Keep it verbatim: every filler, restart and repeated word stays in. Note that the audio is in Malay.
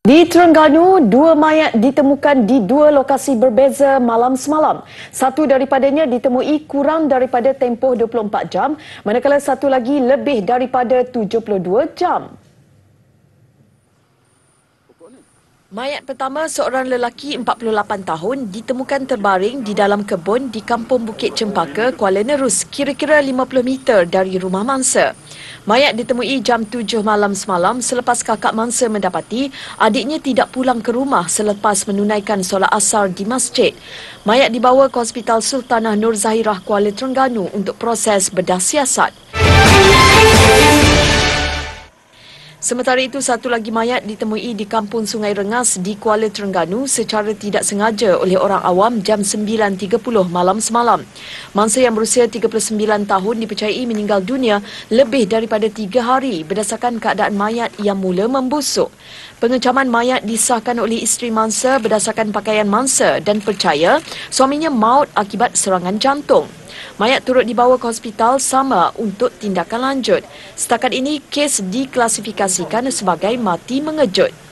Di Terengganu, dua mayat ditemukan di dua lokasi berbeza malam semalam. Satu daripadanya ditemui kurang daripada tempoh dua puluh empat jam, manakala satu lagi lebih daripada tujuh puluh dua jam. Mayat pertama, seorang lelaki empat puluh lapan tahun, ditemukan terbaring di dalam kebun di Kampung Bukit Cempaka, Kuala Nerus, kira-kira lima puluh meter dari rumah mangsa. Mayat ditemui jam tujuh malam semalam selepas kakak mangsa mendapati adiknya tidak pulang ke rumah selepas menunaikan solat asar di masjid. Mayat dibawa ke Hospital Sultanah Nur Zahirah, Kuala Terengganu untuk proses bedah siasat. Sementara itu, satu lagi mayat ditemui di Kampung Sungai Rengas di Kuala Terengganu secara tidak sengaja oleh orang awam jam sembilan tiga puluh malam semalam. Mangsa yang berusia tiga puluh sembilan tahun dipercayai meninggal dunia lebih daripada tiga hari berdasarkan keadaan mayat yang mula membusuk. Pengecaman mayat disahkan oleh isteri mangsa berdasarkan pakaian mangsa dan percaya suaminya maut akibat serangan jantung. Mayat turut dibawa ke hospital sama untuk tindakan lanjut. Setakat ini, kes diklasifikasikan sebagai mati mengejut.